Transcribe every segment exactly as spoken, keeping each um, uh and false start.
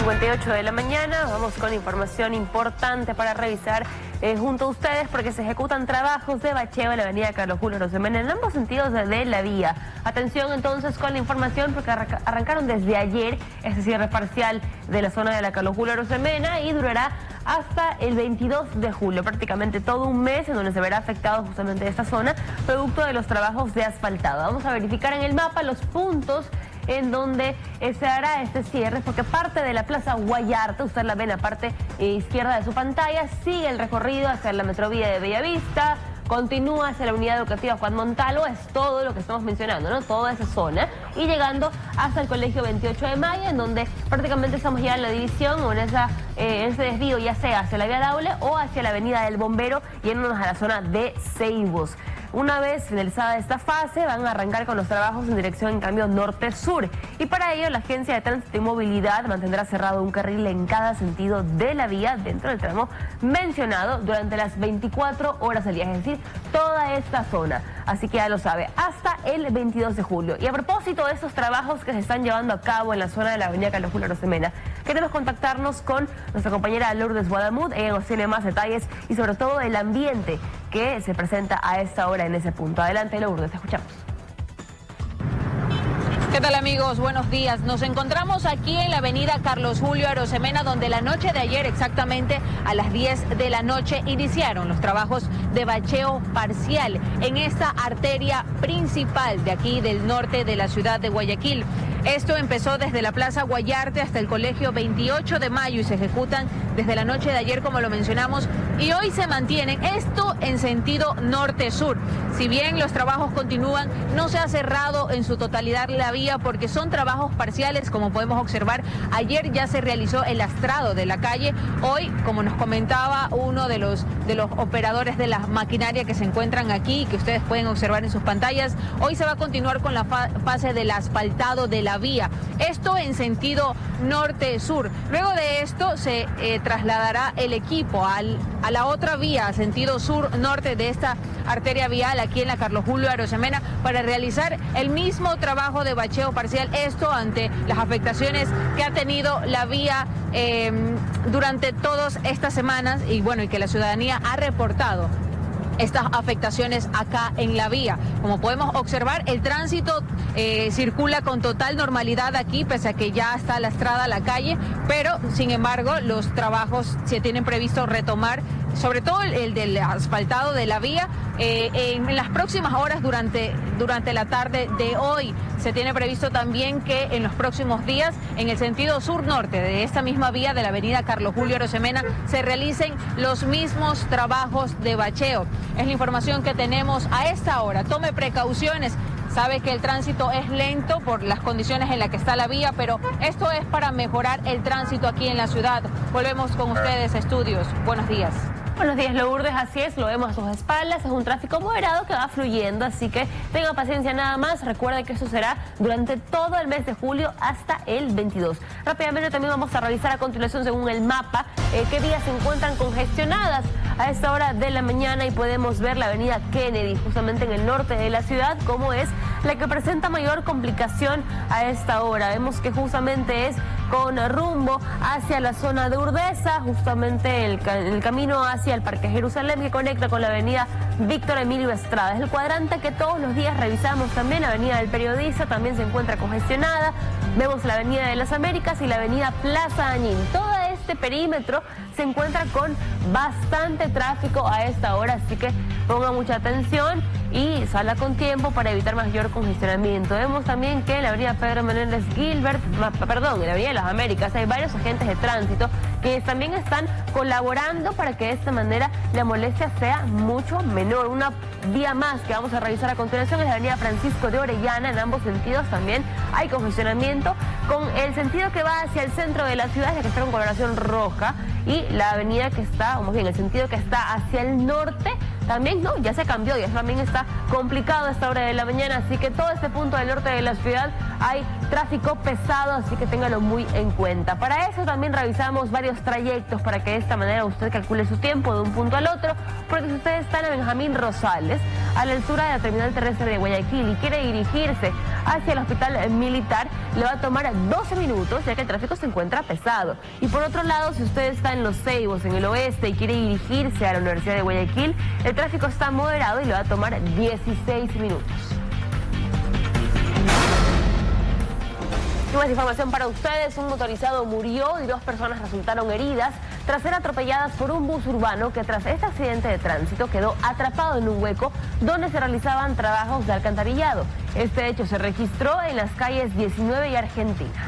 cincuenta y ocho de la mañana, vamos con información importante para revisar eh, junto a ustedes porque se ejecutan trabajos de bacheo en la avenida Carlos Julio Arosemena en ambos sentidos de, de la vía. Atención entonces con la información porque arranca, arrancaron desde ayer este cierre parcial de la zona de la Carlos Julio Arosemena y durará hasta el veintidós de julio, prácticamente todo un mes en donde se verá afectado justamente esta zona, producto de los trabajos de asfaltado. Vamos a verificar en el mapa los puntos en donde eh, se hará este cierre, porque parte de la Plaza Guayarte, usted la ve en la parte eh, izquierda de su pantalla, sigue el recorrido hacia la metrovía de Bellavista, continúa hacia la unidad educativa Juan Montalvo, es todo lo que estamos mencionando, ¿no? Toda esa zona, y llegando hasta el colegio veintiocho de mayo, en donde prácticamente estamos ya en la división o en, esa, eh, en ese desvío, ya sea hacia la vía Daule o hacia la avenida del Bombero, yéndonos a la zona de Ceibos. Una vez finalizada esta fase, van a arrancar con los trabajos en dirección en cambio norte-sur. Y para ello, la Agencia de Tránsito y Movilidad mantendrá cerrado un carril en cada sentido de la vía dentro del tramo mencionado durante las veinticuatro horas del día, es decir, toda esta zona. Así que ya lo sabe, hasta el veintidós de julio. Y a propósito de estos trabajos que se están llevando a cabo en la zona de la avenida Carlos Julio Arosemena, queremos contactarnos con nuestra compañera Lourdes Guadamud. Ella nos tiene más detalles y sobre todo el ambiente que se presenta a esta hora en ese punto. Adelante, Lourdes, te escuchamos. ¿Qué tal, amigos? Buenos días. Nos encontramos aquí en la avenida Carlos Julio Arosemena, donde la noche de ayer, exactamente a las diez de la noche, iniciaron los trabajos de bacheo parcial en esta arteria principal de aquí del norte de la ciudad de Guayaquil. Esto empezó desde la Plaza Guayarte hasta el colegio veintiocho de mayo y se ejecutan desde la noche de ayer, como lo mencionamos, y hoy se mantienen, esto en sentido norte-sur. Si bien los trabajos continúan, no se ha cerrado en su totalidad la vía porque son trabajos parciales, como podemos observar. Ayer ya se realizó el lastrado de la calle. Hoy, como nos comentaba uno de los, de los operadores de la maquinaria que se encuentran aquí, que ustedes pueden observar en sus pantallas, hoy se va a continuar con la fa fase del asfaltado de la vía. Esto en sentido norte-sur. Luego de esto se eh, trasladará el equipo al, a la otra vía, sentido sur-norte de esta arteria vial aquí en la Carlos Julio Arosemena, para realizar el mismo trabajo de bacheo parcial, esto ante las afectaciones que ha tenido la vía eh, durante todas estas semanas y bueno, y que la ciudadanía ha reportado estas afectaciones acá en la vía. Como podemos observar, el tránsito eh, circula con total normalidad aquí, pese a que ya está lastrada la calle, pero sin embargo los trabajos se tienen previsto retomar, sobre todo el, el del asfaltado de la vía, eh, en las próximas horas durante, durante la tarde de hoy. Se tiene previsto también que en los próximos días, en el sentido sur-norte de esta misma vía de la avenida Carlos Julio Arosemena, se realicen los mismos trabajos de bacheo. Es la información que tenemos a esta hora. Tome precauciones. Sabe que el tránsito es lento por las condiciones en las que está la vía, pero esto es para mejorar el tránsito aquí en la ciudad. Volvemos con ustedes, estudios. Buenos días. Buenos días, Lourdes, así es, lo vemos a sus espaldas, es un tráfico moderado que va fluyendo, así que tenga paciencia nada más. Recuerde que eso será durante todo el mes de julio hasta el veintidós. Rápidamente también vamos a revisar a continuación, según el mapa, eh, qué vías se encuentran congestionadas a esta hora de la mañana, y podemos ver la avenida Kennedy, justamente en el norte de la ciudad, como es la que presenta mayor complicación a esta hora. Vemos que justamente es con rumbo hacia la zona de Urdesa, justamente el, el camino hacia el Parque Jerusalén, que conecta con la avenida Víctor Emilio Estrada. Es el cuadrante que todos los días revisamos también. La avenida del Periodista también se encuentra congestionada. Vemos la avenida de las Américas y la avenida Plaza Añín. Todo este perímetro se encuentra con bastante tráfico a esta hora, así que ponga mucha atención y salga con tiempo para evitar mayor congestionamiento. Vemos también que en la avenida Pedro Menéndez Gilbert, perdón, en la avenida de las Américas hay varios agentes de tránsito que también están colaborando para que de esta manera la molestia sea mucho menor. Una vía más que vamos a revisar a continuación es la avenida Francisco de Orellana. En ambos sentidos también hay congestionamiento, con el sentido que va hacia el centro de la ciudad, la que está con coloración roja, y la avenida que está, o más bien el sentido que está hacia el norte, también no, ya se cambió, ya también está complicado a esta hora de la mañana, así que todo este punto del norte de la ciudad hay tráfico pesado, así que téngalo muy en cuenta. Para eso también revisamos varios trayectos para que de esta manera usted calcule su tiempo de un punto al otro, porque si usted está en Benjamín Rosales, a la altura de la terminal terrestre de Guayaquil y quiere dirigirse hacia el hospital militar, le va a tomar doce minutos, ya que el tráfico se encuentra pesado. Y por otro lado, si usted está en Los Ceibos, en el oeste, y quiere dirigirse a la Universidad de Guayaquil, el tráfico está moderado y le va a tomar dieciséis minutos. Y más información para ustedes, un motorizado murió y dos personas resultaron heridas tras ser atropelladas por un bus urbano que tras este accidente de tránsito quedó atrapado en un hueco donde se realizaban trabajos de alcantarillado. Este hecho se registró en las calles diecinueve y Argentina.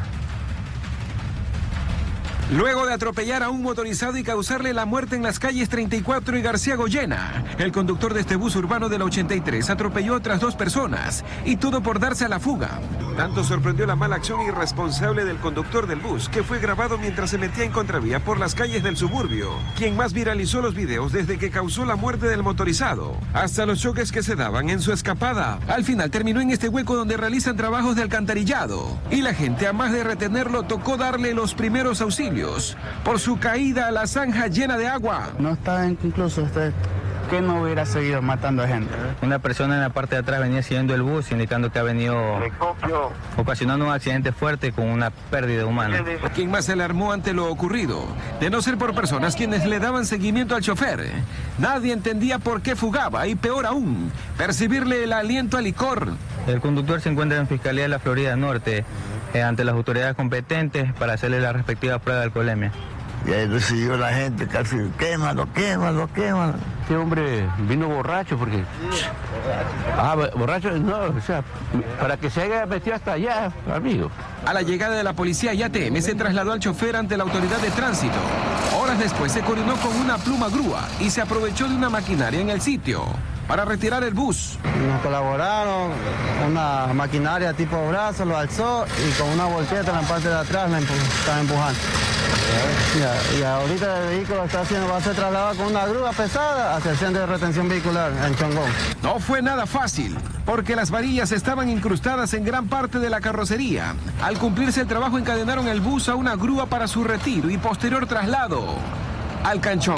Luego de atropellar a un motorizado y causarle la muerte en las calles treinta y cuatro y García Goyena, el conductor de este bus urbano de la ochenta y tres atropelló a otras dos personas, y todo por darse a la fuga. Tanto sorprendió la mala acción irresponsable del conductor del bus, que fue grabado mientras se metía en contravía por las calles del suburbio, quien más viralizó los videos desde que causó la muerte del motorizado, hasta los choques que se daban en su escapada. Al final terminó en este hueco donde realizan trabajos de alcantarillado, y la gente, a más de retenerlo, tocó darle los primeros auxilios por su caída a la zanja llena de agua. No está incluso usted que no hubiera seguido matando a gente. Una persona en la parte de atrás venía siguiendo el bus, indicando que ha venido ocasionando un accidente fuerte con una pérdida humana. Quien más se alarmó ante lo ocurrido, de no ser por personas quienes le daban seguimiento al chofer, nadie entendía por qué fugaba y, peor aún, percibirle el aliento a licor. El conductor se encuentra en Fiscalía de la Florida Norte eh, ante las autoridades competentes para hacerle la respectiva prueba de alcoholemia. Y ahí recibió la gente casi, quémalo, quémalo, quémalo. Este hombre vino borracho porque... Ah, borracho, no, o sea, para que se haya metido hasta allá, amigo. A la llegada de la policía y A T M se trasladó al chofer ante la autoridad de tránsito. Horas después se coordinó con una pluma grúa y se aprovechó de una maquinaria en el sitio para retirar el bus. Nos colaboraron, una maquinaria tipo brazo lo alzó y con una volqueta en la parte de atrás la empu estaba empujando. Y, y ahorita el vehículo está haciendo, va a ser trasladado con una grúa pesada hacia el centro de retención vehicular en Chongón. No fue nada fácil, porque las varillas estaban incrustadas en gran parte de la carrocería. Al cumplirse el trabajo, encadenaron el bus a una grúa para su retiro y posterior traslado al canchón.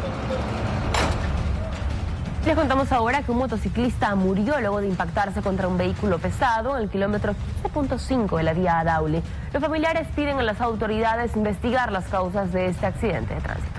Les contamos ahora que un motociclista murió luego de impactarse contra un vehículo pesado en el kilómetro quince punto cinco de la vía Daule. Los familiares piden a las autoridades investigar las causas de este accidente de tránsito.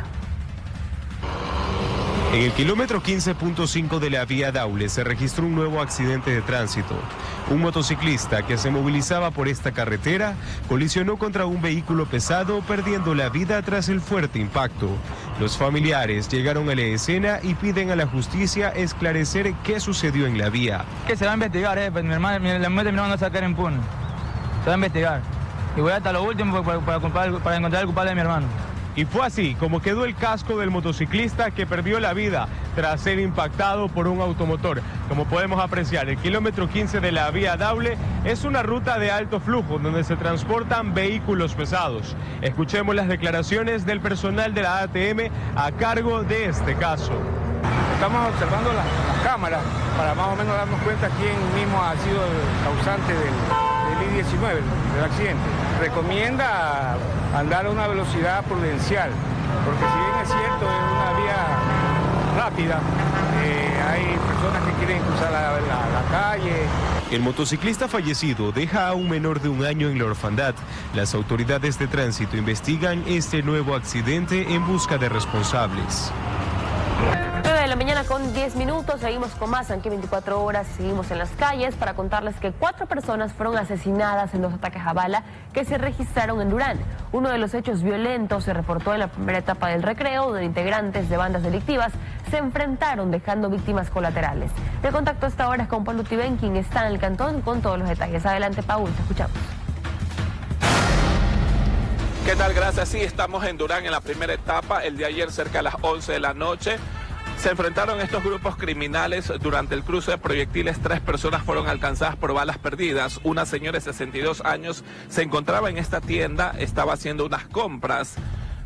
En el kilómetro quince punto cinco de la vía Daule se registró un nuevo accidente de tránsito. Un motociclista que se movilizaba por esta carretera colisionó contra un vehículo pesado, perdiendo la vida tras el fuerte impacto. Los familiares llegaron a la escena y piden a la justicia esclarecer qué sucedió en la vía. Que se va a investigar, eh, pues mi hermano, mi, la muerte de mi hermano no sacar impune. Se va a investigar. Y voy hasta lo último para, para, para, para encontrar al culpable de mi hermano. Y fue así como quedó el casco del motociclista que perdió la vida tras ser impactado por un automotor. Como podemos apreciar, el kilómetro quince de la vía Daule es una ruta de alto flujo donde se transportan vehículos pesados. Escuchemos las declaraciones del personal de la A T M a cargo de este caso. Estamos observando las, las cámaras para más o menos darnos cuenta quién mismo ha sido el causante del, del I diecinueve, del accidente. Recomienda andar a una velocidad prudencial, porque si bien es cierto, es una vía rápida, eh, hay personas que quieren cruzar la, la, la calle. El motociclista fallecido deja a un menor de un año en la orfandad. Las autoridades de tránsito investigan este nuevo accidente en busca de responsables. nueve de la mañana con diez minutos, seguimos con más aquí veinticuatro horas, seguimos en las calles para contarles que cuatro personas fueron asesinadas en dos ataques a bala que se registraron en Durán. Uno de los hechos violentos se reportó en la primera etapa del recreo, donde integrantes de bandas delictivas se enfrentaron dejando víctimas colaterales. El contacto a esta hora es con Paul Utiben, quien está en el cantón con todos los detalles. Adelante, Paul, te escuchamos. ¿Qué tal? Gracias. Sí, estamos en Durán en la primera etapa. El de ayer, cerca de las once de la noche, se enfrentaron estos grupos criminales. Durante el cruce de proyectiles, tres personas fueron alcanzadas por balas perdidas. Una señora de sesenta y dos años se encontraba en esta tienda, estaba haciendo unas compras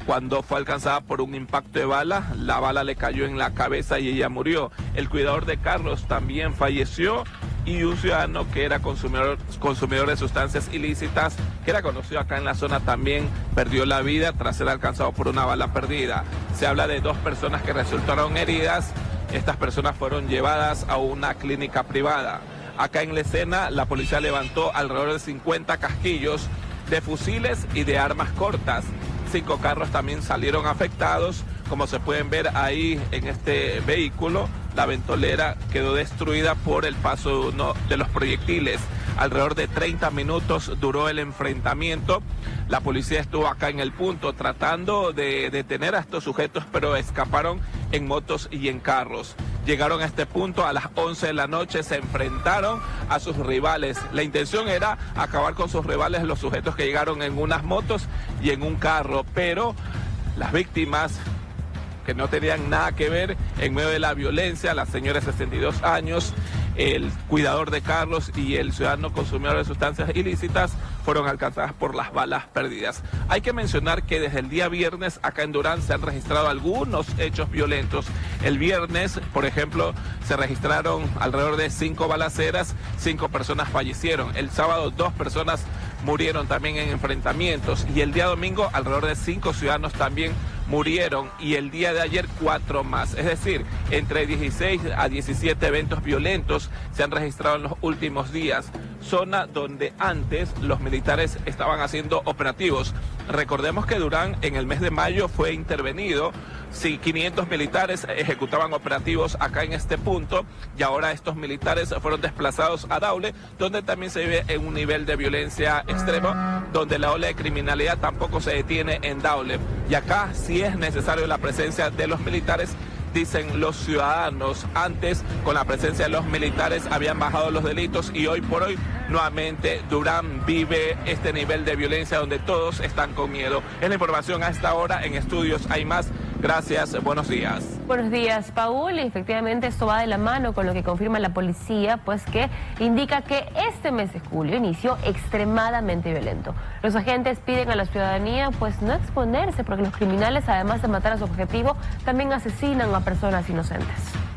cuando fue alcanzada por un impacto de bala. La bala le cayó en la cabeza y ella murió. El cuidador de Carlos también falleció y un ciudadano que era consumidor, consumidor de sustancias ilícitas, que era conocido acá en la zona, también perdió la vida tras ser alcanzado por una bala perdida. Se habla de dos personas que resultaron heridas. Estas personas fueron llevadas a una clínica privada. Acá en la escena, la policía levantó alrededor de cincuenta casquillos de fusiles y de armas cortas. Cinco carros también salieron afectados, como se pueden ver ahí en este vehículo. La ventolera quedó destruida por el paso de uno de los proyectiles. Alrededor de treinta minutos duró el enfrentamiento. La policía estuvo acá en el punto tratando de detener a estos sujetos, pero escaparon en motos y en carros. Llegaron a este punto a las once de la noche, se enfrentaron a sus rivales. La intención era acabar con sus rivales, los sujetos que llegaron en unas motos y en un carro, pero las víctimas, que no tenían nada que ver en medio de la violencia, la señora de sesenta y dos años, el cuidador de Carlos y el ciudadano consumidor de sustancias ilícitas, fueron alcanzadas por las balas perdidas. Hay que mencionar que desde el día viernes acá en Durán se han registrado algunos hechos violentos. El viernes, por ejemplo, se registraron alrededor de cinco balaceras, cinco personas fallecieron. El sábado dos personas murieron también en enfrentamientos y el día domingo alrededor de cinco ciudadanos también murieron y el día de ayer cuatro más. Es decir, entre dieciséis a diecisiete eventos violentos se han registrado en los últimos días. Zona donde antes los militares estaban haciendo operativos. Recordemos que Durán en el mes de mayo fue intervenido. Sí, quinientos militares ejecutaban operativos acá en este punto y ahora estos militares fueron desplazados a Daule, donde también se vive en un nivel de violencia extremo, donde la ola de criminalidad tampoco se detiene en Daule. Y acá sí es necesario la presencia de los militares, dicen los ciudadanos. Antes, con la presencia de los militares, habían bajado los delitos y hoy por hoy, nuevamente, Durán vive este nivel de violencia donde todos están con miedo. Es la información a esta hora. En estudios hay más. Gracias, buenos días. Buenos días, Paul. Y efectivamente esto va de la mano con lo que confirma la policía, pues que indica que este mes de julio inició extremadamente violento. Los agentes piden a la ciudadanía pues no exponerse, porque los criminales, además de matar a su objetivo, también asesinan a personas inocentes.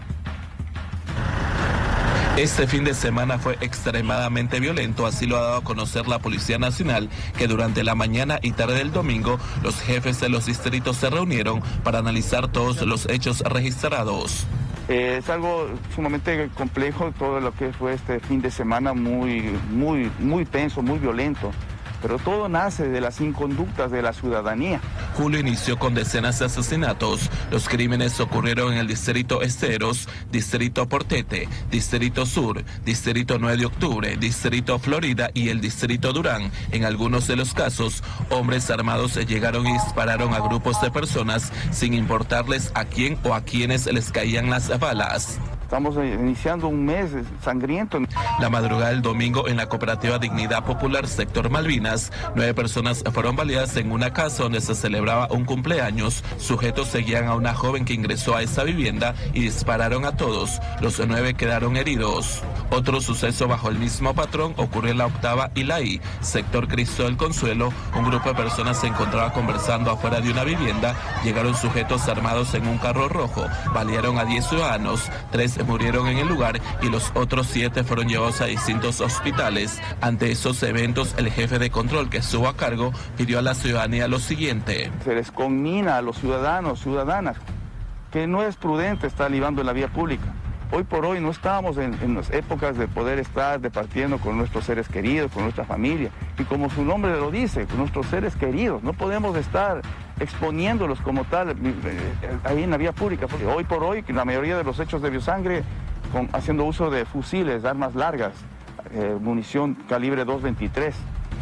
Este fin de semana fue extremadamente violento, así lo ha dado a conocer la Policía Nacional, que durante la mañana y tarde del domingo los jefes de los distritos se reunieron para analizar todos los hechos registrados. Eh, es algo sumamente complejo todo lo que fue este fin de semana, muy, muy, muy tenso, muy violento. Pero todo nace de las inconductas de la ciudadanía. Julio inició con decenas de asesinatos. Los crímenes ocurrieron en el distrito Esteros, distrito Portete, distrito Sur, distrito nueve de octubre, distrito Florida y el distrito Durán. En algunos de los casos, hombres armados llegaron y dispararon a grupos de personas sin importarles a quién o a quienes les caían las balas. Estamos iniciando un mes sangriento. La madrugada del domingo en la cooperativa Dignidad Popular, sector Malvinas, nueve personas fueron baleadas en una casa donde se celebraba un cumpleaños. Sujetos seguían a una joven que ingresó a esa vivienda y dispararon a todos. Los nueve quedaron heridos. Otro suceso bajo el mismo patrón ocurrió en la Octava y la I, sector Cristo del Consuelo. Un grupo de personas se encontraba conversando afuera de una vivienda. Llegaron sujetos armados en un carro rojo, balearon a diez ciudadanos, tres murieron en el lugar y los otros siete fueron llevados a distintos hospitales. Ante esos eventos, el jefe de control que estuvo a cargo pidió a la ciudadanía lo siguiente. Se les conmina a los ciudadanos, ciudadanas, que no es prudente estar libando en la vía pública. Hoy por hoy no estamos en, en las épocas de poder estar departiendo con nuestros seres queridos, con nuestra familia. Y como su nombre lo dice, con nuestros seres queridos, no podemos estar exponiéndolos como tal eh, ahí en la vía pública. Porque hoy por hoy la mayoría de los hechos de biosangre con, haciendo uso de fusiles, armas largas, eh, munición calibre dos veintitrés.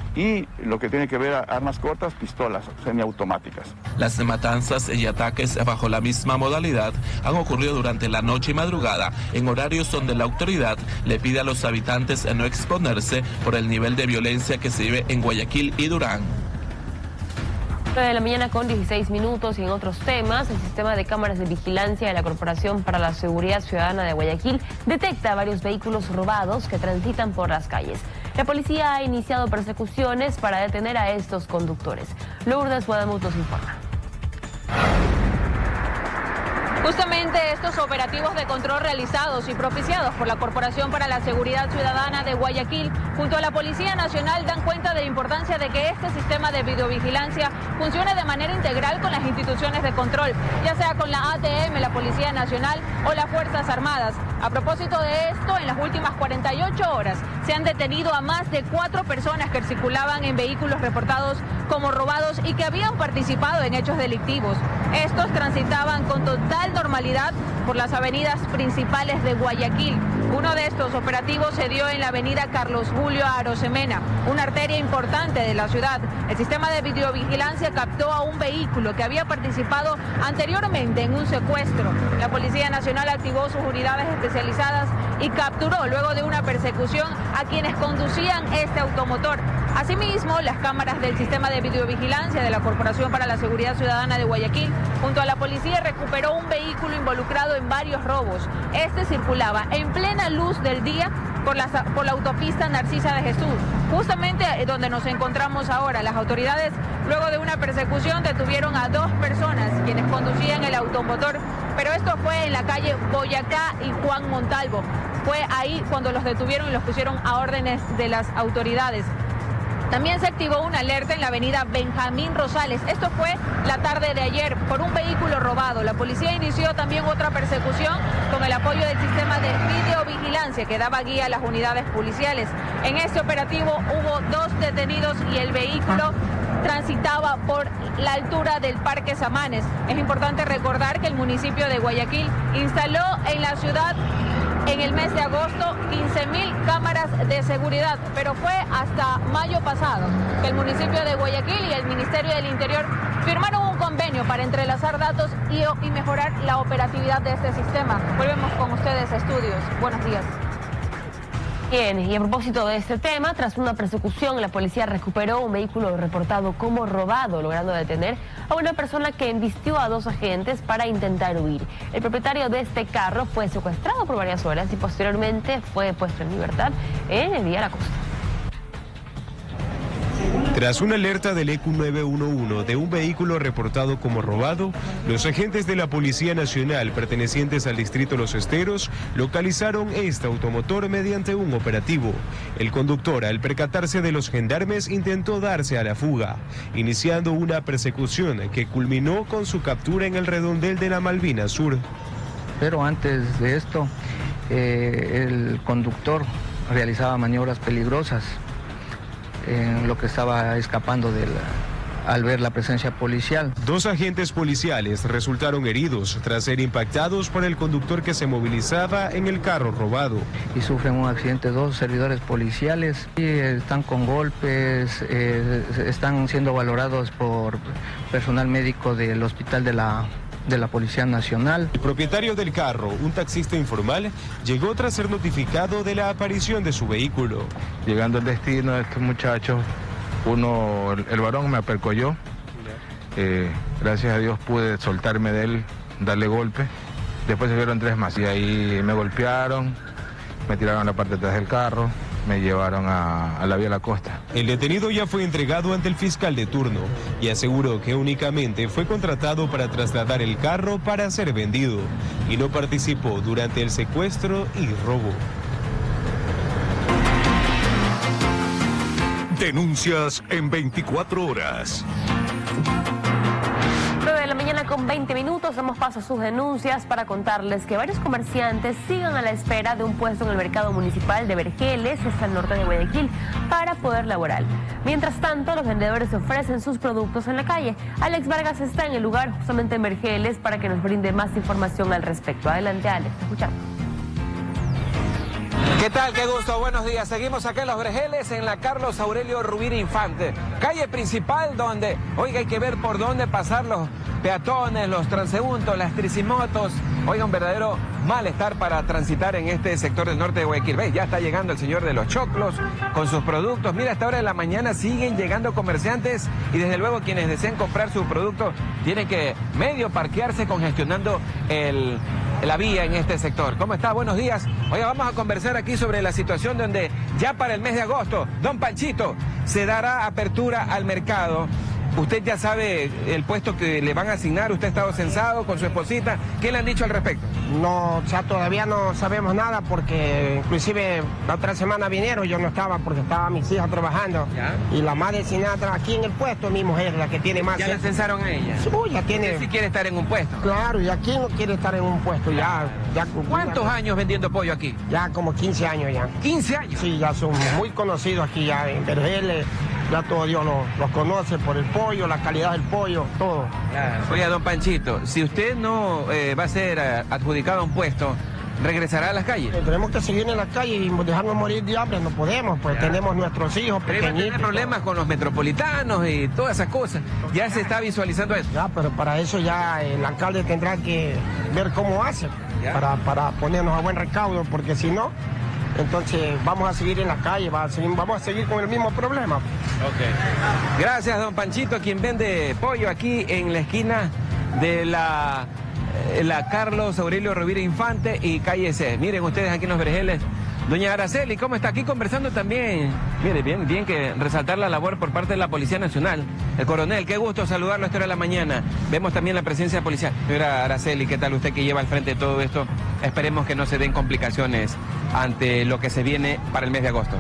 Y lo que tiene que ver a armas cortas, pistolas semiautomáticas. Las matanzas y ataques bajo la misma modalidad han ocurrido durante la noche y madrugada, en horarios donde la autoridad le pide a los habitantes no exponerse por el nivel de violencia que se vive en Guayaquil y Durán. nueve de la mañana con dieciséis minutos y en otros temas, el sistema de cámaras de vigilancia de la Corporación para la Seguridad Ciudadana de Guayaquil detecta varios vehículos robados que transitan por las calles. La policía ha iniciado persecuciones para detener a estos conductores. Lourdes Guadamut nos informa. Justamente estos operativos de control realizados y propiciados por la Corporación para la Seguridad Ciudadana de Guayaquil junto a la Policía Nacional dan cuenta de la importancia de que este sistema de videovigilancia funcione de manera integral con las instituciones de control, ya sea con la A T M, la Policía Nacional o las Fuerzas Armadas. A propósito de esto, en las últimas cuarenta y ocho horas se han detenido a más de cuatro personas que circulaban en vehículos reportados como robados y que habían participado en hechos delictivos. Estos transitaban con total normalidad por las avenidas principales de Guayaquil. Uno de estos operativos se dio en la avenida Carlos Julio Arosemena, una arteria importante de la ciudad. El sistema de videovigilancia captó a un vehículo que había participado anteriormente en un secuestro. La Policía Nacional activó sus unidades especializadas y capturó luego de una persecución a quienes conducían este automotor. Asimismo, las cámaras del sistema de videovigilancia de la Corporación para la Seguridad Ciudadana de Guayaquil junto a la policía recuperó un vehículo involucrado en varios robos. Este circulaba en plena luz del día por la, por la autopista Narcisa de Jesús, justamente donde nos encontramos ahora. Las autoridades, luego de una persecución, detuvieron a dos personas quienes conducían el automotor, pero esto fue en la calle Boyacá y Juan Montalvo. Fue ahí cuando los detuvieron y los pusieron a órdenes de las autoridades. También se activó una alerta en la avenida Benjamín Rosales. Esto fue la tarde de ayer por un vehículo robado. La policía inició también otra persecución con el apoyo del sistema de videovigilancia que daba guía a las unidades policiales. En este operativo hubo dos detenidos y el vehículo transitaba por la altura del Parque Samanes. Es importante recordar que el municipio de Guayaquil instaló en la ciudad en el mes de agosto quince mil cámaras de seguridad, pero fue hasta mayo pasado que el municipio de Guayaquil y el Ministerio del Interior firmaron un convenio para entrelazar datos y, y mejorar la operatividad de este sistema. Volvemos con ustedes a estudios. Buenos días. Bien, y a propósito de este tema, tras una persecución, la policía recuperó un vehículo reportado como robado, logrando detener a una persona que embistió a dos agentes para intentar huir. El propietario de este carro fue secuestrado por varias horas y posteriormente fue puesto en libertad en el Vía La Costa. Tras una alerta del E Q nueve uno uno de un vehículo reportado como robado, los agentes de la Policía Nacional pertenecientes al distrito Los Esteros localizaron este automotor mediante un operativo. El conductor, al percatarse de los gendarmes, intentó darse a la fuga, iniciando una persecución que culminó con su captura en el redondel de la Malvina Sur. Pero antes de esto, eh, el conductor realizaba maniobras peligrosas en lo que estaba escapando de la, al ver la presencia policial. Dos agentes policiales resultaron heridos tras ser impactados por el conductor que se movilizaba en el carro robado. Y sufren un accidente dos servidores policiales y están con golpes, eh, están siendo valorados por personal médico del hospital de la de la Policía Nacional. El propietario del carro, un taxista informal, llegó tras ser notificado de la aparición de su vehículo. Llegando al destino, estos muchachos, uno, el, el varón me apercolló, eh, gracias a Dios pude soltarme de él, darle golpe, después se vieron tres más y ahí me golpearon, me tiraron a la parte de atrás del carro, me llevaron a, a la Vía La Costa. El detenido ya fue entregado ante el fiscal de turno y aseguró que únicamente fue contratado para trasladar el carro para ser vendido y no participó durante el secuestro y robo. Denuncias en veinticuatro horas. nueve de la mañana con veinte minutos, damos paso a sus denuncias para contarles que varios comerciantes siguen a la espera de un puesto en el mercado municipal de Vergeles, está al norte de Guayaquil, para poder laborar. Mientras tanto, los vendedores ofrecen sus productos en la calle. Alex Vargas está en el lugar, justamente en Vergeles, para que nos brinde más información al respecto. Adelante, Alex, te escuchamos. ¿Qué tal? Qué gusto, buenos días. Seguimos acá en Los Vergeles, en la Carlos Aurelio Rubira Infante, calle principal donde, oiga, hay que ver por dónde pasar los peatones, los transeúntes, las tricimotos. Oiga, un verdadero malestar para transitar en este sector del norte de Guayaquil. ¿Ves? Ya está llegando el señor de los choclos con sus productos. Mira, a esta hora de la mañana siguen llegando comerciantes y desde luego quienes deseen comprar su producto tienen que medio parquearse congestionando el... la vía en este sector. ¿Cómo está? Buenos días. Oiga, vamos a conversar aquí sobre la situación donde ya para el mes de agosto, don Panchito, se dará apertura al mercado ¿Usted ya sabe el puesto que le van a asignar? ¿Usted ha estado censado con su esposita? ¿Qué le han dicho al respecto? No, o sea, todavía no sabemos nada porque inclusive la otra semana vinieron, yo no estaba porque estaba mis hijas trabajando. ¿Ya? Y la más designada aquí en el puesto, mi mujer, la que tiene más... ¿Ya la censaron a ella? Sí, ya tiene... ¿Usted sí quiere estar en un puesto? Claro, ¿y aquí no quiere estar en un puesto? Ya, ya, ¿Cuántos ya, años vendiendo pollo aquí? Ya como quince años ya. ¿quince años? Sí, ya son muy conocidos aquí ya en Vergeles. Ya todo Dios los, los conoce por el pollo, la calidad del pollo, todo. Claro. Oiga, don Panchito, si usted no eh, va a ser uh, adjudicado a un puesto, ¿regresará a las calles? Eh, tenemos que seguir en la calle y dejarnos morir de hambre, no podemos, pues ya. Tenemos nuestros hijos pequeñitos. Pero tener problemas con los metropolitanos y todas esas cosas. Ya se está visualizando eso. Ya, pero para eso ya el alcalde tendrá que ver cómo hace, para, para ponernos a buen recaudo, porque si no... Entonces vamos a seguir en la calle, va a seguir, vamos a seguir con el mismo problema. Ok. Gracias, don Panchito, quien vende pollo aquí en la esquina de la, la Carlos Aurelio Rovira Infante y calle C. Miren ustedes aquí en Los Vergeles. Doña Araceli, ¿cómo está? Aquí conversando también. Mire, bien, bien que resaltar la labor por parte de la Policía Nacional. El coronel, qué gusto saludarlo a esta hora de la mañana. Vemos también la presencia policial. Señora Araceli, ¿qué tal usted que lleva al frente de todo esto? Esperemos que no se den complicaciones ante lo que se viene para el mes de agosto.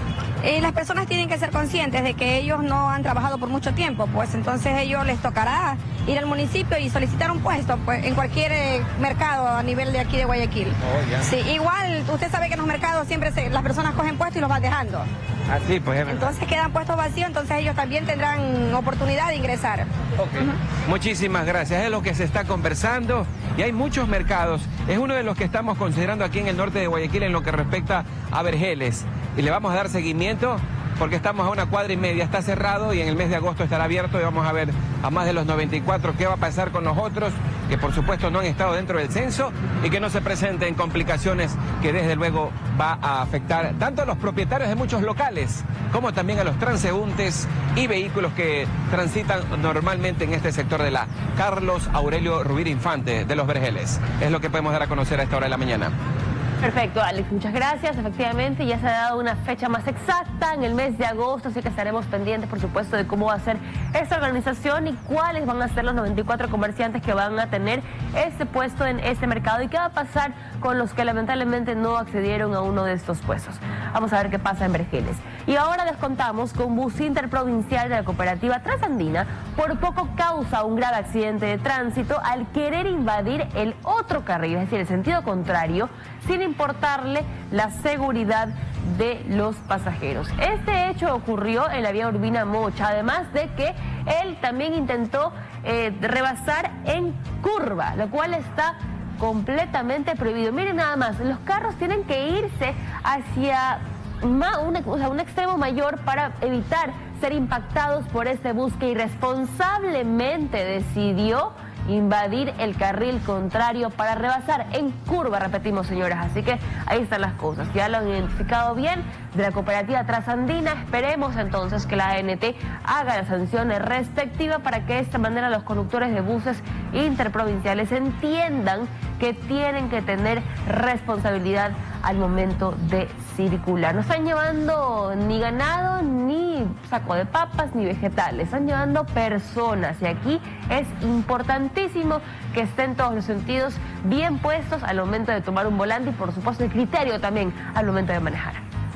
Eh, las personas tienen que ser conscientes de que ellos no han trabajado por mucho tiempo, pues entonces a ellos les tocará ir al municipio y solicitar un puesto pues, en cualquier eh, mercado a nivel de aquí de Guayaquil. Oh, yeah. Sí, igual usted sabe que en los mercados siempre se, las personas cogen puestos y los van dejando. Ah, sí, pues es entonces quedan puestos vacíos, entonces ellos también tendrán oportunidad de ingresar. Okay. Uh-huh. Muchísimas gracias, es lo que se está conversando y hay muchos mercados. Es uno de los que estamos considerando aquí en el norte de Guayaquil en lo que respecta a Vergeles. Y le vamos a dar seguimiento porque estamos a una cuadra y media, está cerrado y en el mes de agosto estará abierto y vamos a ver a más de los noventa y cuatro qué va a pasar con los otros que por supuesto no han estado dentro del censo y que no se presenten complicaciones que desde luego va a afectar tanto a los propietarios de muchos locales como también a los transeúntes y vehículos que transitan normalmente en este sector de la Carlos Aurelio Rovira Infante de Los Vergeles. Es lo que podemos dar a conocer a esta hora de la mañana. Perfecto, Alex, muchas gracias. Efectivamente, ya se ha dado una fecha más exacta en el mes de agosto, así que estaremos pendientes, por supuesto, de cómo va a ser esta organización y cuáles van a ser los noventa y cuatro comerciantes que van a tener este puesto en este mercado y qué va a pasar con los que lamentablemente no accedieron a uno de estos puestos. Vamos a ver qué pasa en Vergeles. Y ahora les contamos que un bus interprovincial de la cooperativa Transandina por poco causa un grave accidente de tránsito al querer invadir el otro carril, es decir, el sentido contrario, sin importarle la seguridad de los pasajeros. Este hecho ocurrió en la vía Urbina Mocha, además de que él también intentó eh, rebasar en curva, lo cual está completamente prohibido. Miren nada más, los carros tienen que irse hacia ma, una, o sea, un extremo mayor para evitar ser impactados por este bus que irresponsablemente decidió invadir el carril contrario para rebasar en curva, repetimos, señoras. Así que ahí están las cosas. Ya lo han identificado bien de la cooperativa Transandina. Esperemos entonces que la A N T haga la sanción respectiva para que de esta manera los conductores de buses interprovinciales entiendan que tienen que tener responsabilidad al momento de circular. No están llevando ni ganado, ni saco de papas, ni vegetales. Están llevando personas. Y aquí es importantísimo que estén todos los sentidos bien puestos al momento de tomar un volante y, por supuesto, el criterio también al momento de manejar.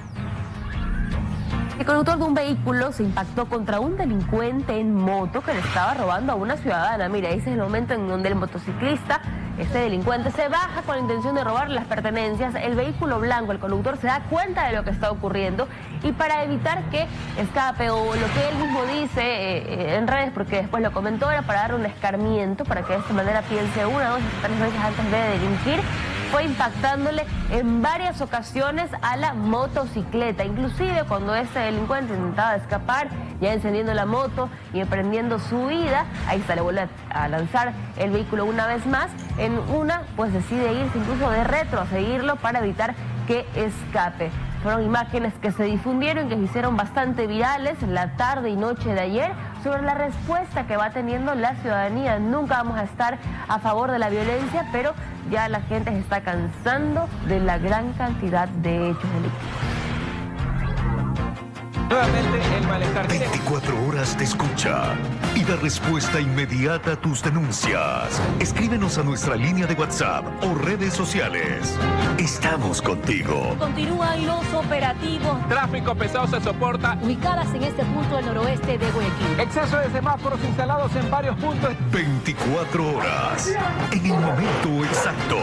El conductor de un vehículo se impactó contra un delincuente en moto que le estaba robando a una ciudadana. Mira, ese es el momento en donde el motociclista, este delincuente, se baja con la intención de robar las pertenencias. El vehículo blanco, el conductor, se da cuenta de lo que está ocurriendo y para evitar que escape, o lo que él mismo dice eh, en redes, porque después lo comentó, era para darle un escarmiento, para que de esta manera piense una, dos, tres veces antes de delinquir, fue impactándole en varias ocasiones a la motocicleta. Inclusive cuando este delincuente intentaba escapar, ya encendiendo la moto y emprendiendo su huida, ahí se le vuelve a lanzar el vehículo una vez más. En una, pues decide irse incluso de retro a seguirlo para evitar que escape. Fueron imágenes que se difundieron, que se hicieron bastante virales la tarde y noche de ayer sobre la respuesta que va teniendo la ciudadanía. Nunca vamos a estar a favor de la violencia, pero ya la gente se está cansando de la gran cantidad de hechos delictivos. nuevamente el malestar. veinticuatro horas te escucha y da respuesta inmediata a tus denuncias. Escríbenos a nuestra línea de WhatsApp o redes sociales. Estamos contigo. Continúan los operativos. Tráfico pesado se soporta. Ubicadas en este punto del noroeste de Guayaquil. Exceso de semáforos instalados en varios puntos. veinticuatro horas. En el momento exacto.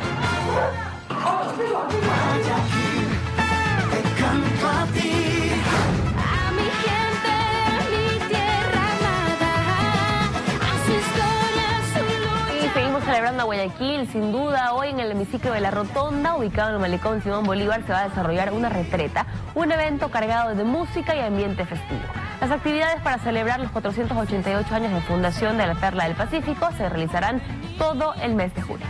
Te canto a ti. A mi gente, a mi tierra amada, a su historia, su lucha. Y seguimos celebrando a Guayaquil, sin duda. Hoy en el hemiciclo de la Rotonda, ubicado en el malecón Simón Bolívar, se va a desarrollar una retreta, un evento cargado de música y ambiente festivo. Las actividades para celebrar los cuatrocientos ochenta y ocho años de fundación de la Perla del Pacífico se realizarán todo el mes de julio.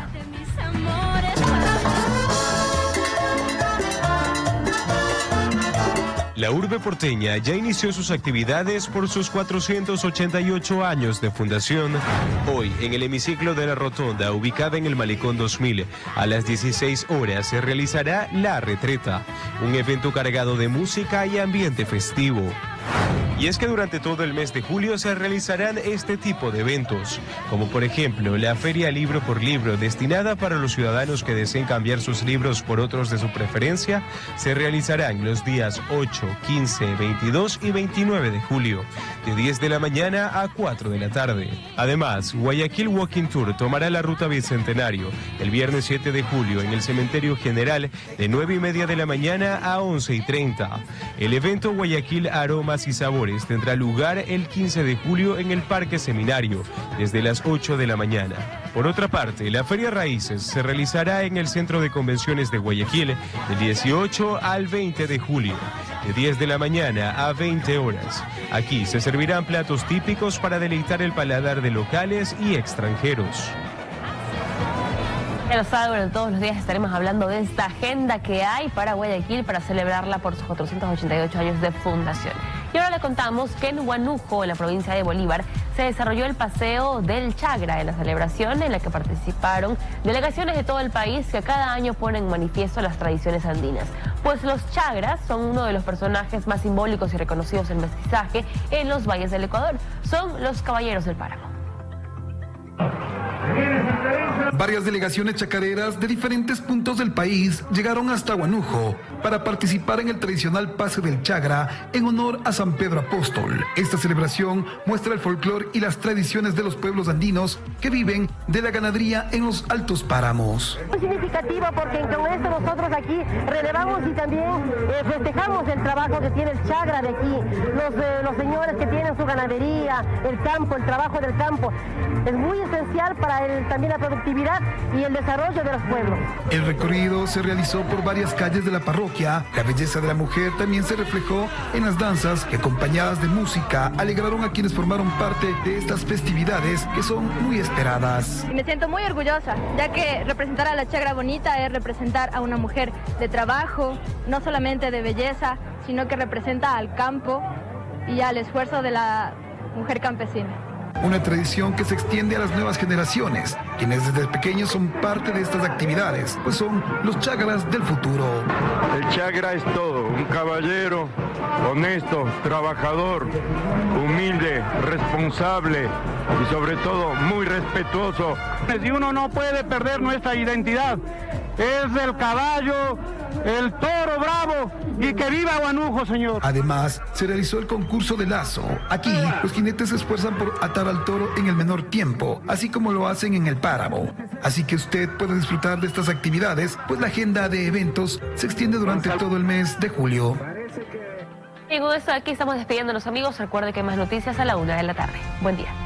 La urbe porteña ya inició sus actividades por sus cuatrocientos ochenta y ocho años de fundación. Hoy, en el hemiciclo de la Rotonda, ubicada en el Malecón dos mil, a las dieciséis horas se realizará La Retreta, un evento cargado de música y ambiente festivo. Y es que durante todo el mes de julio se realizarán este tipo de eventos, como por ejemplo la Feria Libro por Libro, destinada para los ciudadanos que deseen cambiar sus libros por otros de su preferencia, se realizarán los días ocho, quince, veintidós y veintinueve de julio, de diez de la mañana a cuatro de la tarde. Además, Guayaquil Walking Tour tomará la ruta Bicentenario el viernes siete de julio en el Cementerio General de nueve y media de la mañana a once y treinta. El evento Guayaquil Aromas y Sabores tendrá lugar el quince de julio en el Parque Seminario, desde las ocho de la mañana. Por otra parte, la Feria Raíces se realizará en el Centro de Convenciones de Guayaquil del dieciocho al veinte de julio, de diez de la mañana a veinte horas. Aquí se servirán platos típicos para deleitar el paladar de locales y extranjeros. Ya lo saben, todos los días estaremos hablando de esta agenda que hay para Guayaquil para celebrarla por sus cuatrocientos ochenta y ocho años de fundación. Y ahora le contamos que en Huánuco, en la provincia de Bolívar, se desarrolló el Paseo del Chagra, en la celebración en la que participaron delegaciones de todo el país que cada año ponen en manifiesto las tradiciones andinas. Pues los Chagras son uno de los personajes más simbólicos y reconocidos del mestizaje en los valles del Ecuador. Son los caballeros del páramo. Varias delegaciones chacareras de diferentes puntos del país llegaron hasta Huánuco para participar en el tradicional Paseo del Chagra en honor a San Pedro Apóstol. Esta celebración muestra el folclore y las tradiciones de los pueblos andinos que viven de la ganadería en los altos páramos. Muy significativo porque con esto nosotros aquí relevamos y también eh, festejamos el trabajo que tiene el Chagra de aquí, los, eh, los señores que tienen su ganadería, el campo, el trabajo del campo. Es muy esencial para el, también la productividad y el desarrollo de los pueblos. El recorrido se realizó por varias calles de la parroquia. La belleza de la mujer también se reflejó en las danzas que, acompañadas de música, alegraron a quienes formaron parte de estas festividades que son muy esperadas. Me siento muy orgullosa, ya que representar a la Chagra bonita es representar a una mujer de trabajo, no solamente de belleza, sino que representa al campo y al esfuerzo de la mujer campesina. Una tradición que se extiende a las nuevas generaciones, quienes desde pequeños son parte de estas actividades, pues son los chagras del futuro. El chagra es todo, un caballero honesto, trabajador, humilde, responsable y sobre todo muy respetuoso. Y uno no puede perder nuestra identidad. Es el caballo, el toro bravo y que viva Huánuco, señor. Además, se realizó el concurso de lazo. Aquí, los jinetes se esfuerzan por atar al toro en el menor tiempo, así como lo hacen en el páramo. Así que usted puede disfrutar de estas actividades, pues la agenda de eventos se extiende durante todo el mes de julio. Y con esto aquí estamos despidiéndonos, amigos. Recuerde que hay más noticias a la una de la tarde. Buen día.